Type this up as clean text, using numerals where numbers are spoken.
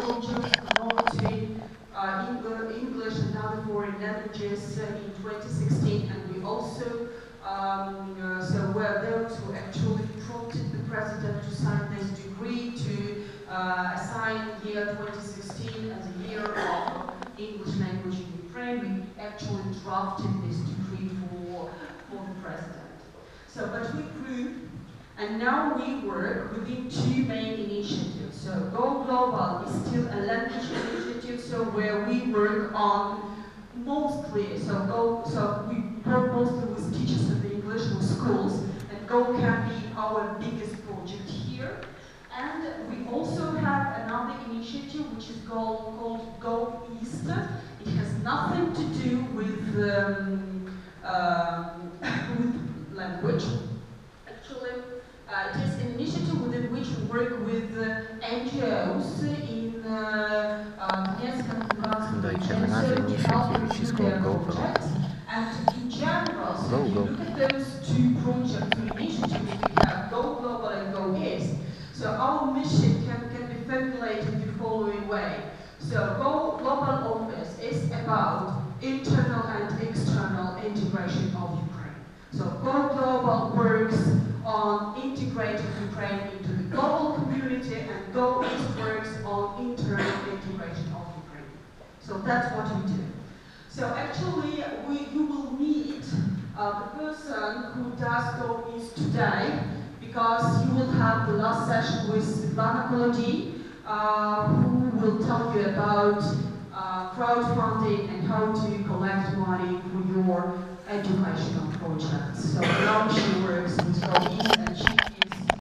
project promoting English and other foreign languages in 2016, and we also so were those who actually prompted the president to sign this decree to assign year 2016 as a year of English language in Ukraine. We actually drafted this decree for the president. So, but we grew, and now we work within two main initiatives. So, Go Global is still a language initiative, so where we work on mostly, so we work mostly with teachers of English, with schools, and Go can be our biggest project here. And we also have another initiative which is called Go East. It has nothing to do with language. Actually, it is an initiative within which we work with NGOs in Donetsk and Lugansk to help projects. And in general, so if you look at those two projects, two initiatives, we have Go Global and Go East. So our mission can be formulated in the following way. So Go Global Office is about internal and external integration of Ukraine. So Go Global works on integrating Ukraine into the global community, and Go East works on internal integration of Ukraine. So that's what we do. So actually, you will meet the person who does Go East today, because you will have the last session with Svetlana Kolodin, who will tell you about crowdfunding and how to collect money for your educational projects. So now she works with Go East, and she